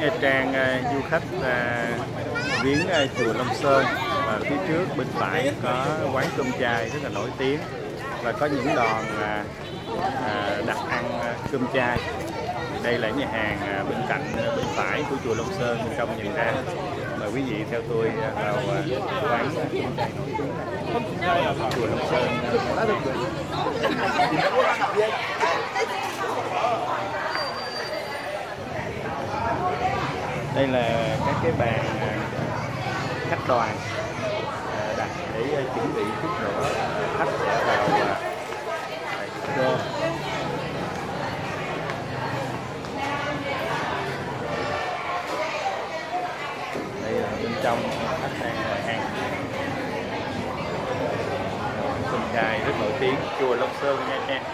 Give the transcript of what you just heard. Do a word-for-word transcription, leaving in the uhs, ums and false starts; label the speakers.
Speaker 1: Nha Trang du khách viếng chùa Long Sơn, và phía trước bên phải có quán cơm chai rất là nổi tiếng và có những đoàn đặt ăn cơm chai. Đây là nhà hàng bên cạnh bên phải của chùa Long Sơn, bên trong nhìn ra. Mời quý vị theo tôi vào quán cơm chai nổi tiếng chùa Long Sơn. Đây là các cái bàn khách đoàn đặt để chuẩn bị chút nữa khách sẽ vào cơm. Đây là bên trong khách đang ngồi ăn cơm chai rất nổi tiếng chùa Long Sơn Nha Trang.